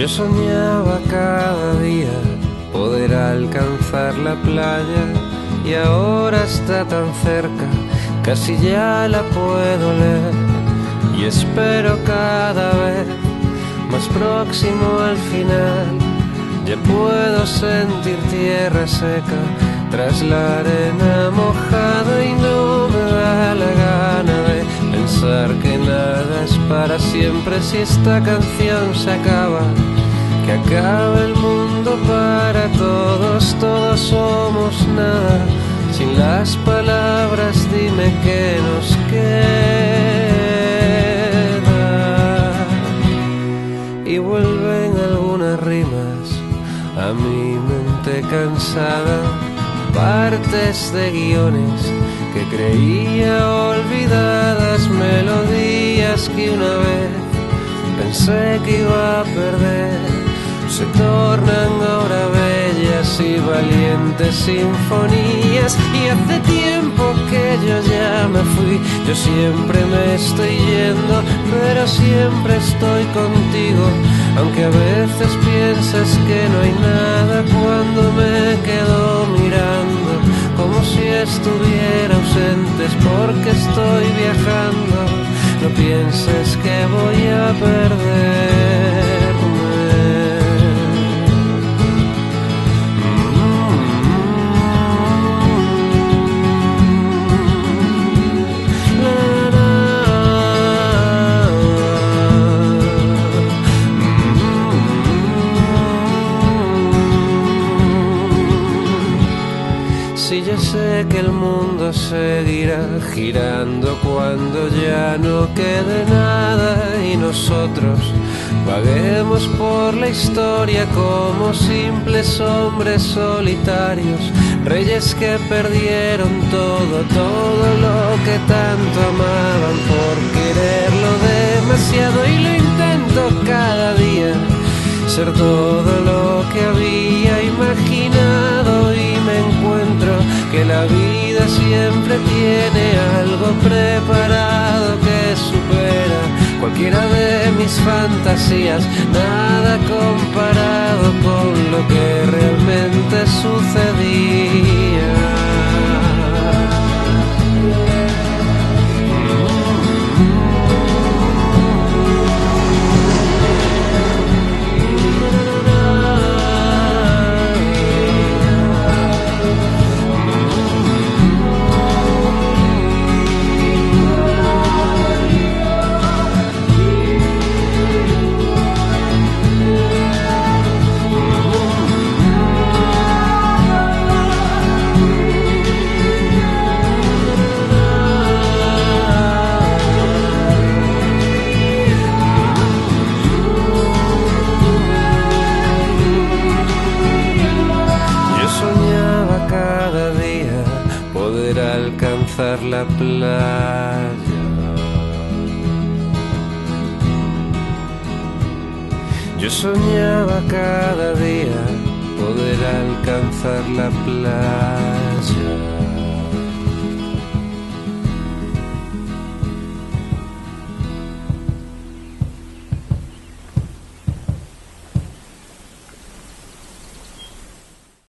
Yo soñaba cada día poder alcanzar la playa y ahora está tan cerca, casi ya la puedo leer y espero cada vez más próximo al final. Ya puedo sentir tierra seca tras la arena mojada y no me da la gana de pensar que nada es para siempre. Si esta canción se acaba, que acabe el mundo para todos, todos somos nada. Sin las palabras dime qué nos queda. Y vuelven algunas rimas a mi mente cansada, partes de guiones que creía olvidadas, melodías que una vez pensé que iba a perder, se tornan ahora bellas y valientes sinfonías. Y hace tiempo que yo ya me fui, yo siempre me estoy yendo, pero siempre estoy contigo, aunque a veces piensas que no hay nada cuando me quedo mirando, como si estuviera ausente, es porque estoy viajando. No pienses que voy a perderme. Si yo sé que el mundo seguirá girando cuando ya no quede nada y nosotros vaguemos por la historia como simples hombres solitarios, reyes que perdieron todo, todo lo que tanto amaban por quererlo demasiado. Y lo intento cada día, ser todo lo que había imaginado, y me encuentro que la vida siempre tiene algo preparado que supera cualquiera de mis fantasías, nada comparado con lo que realmente sucedía. Alcanzar la playa. Yo soñaba cada día poder alcanzar la playa.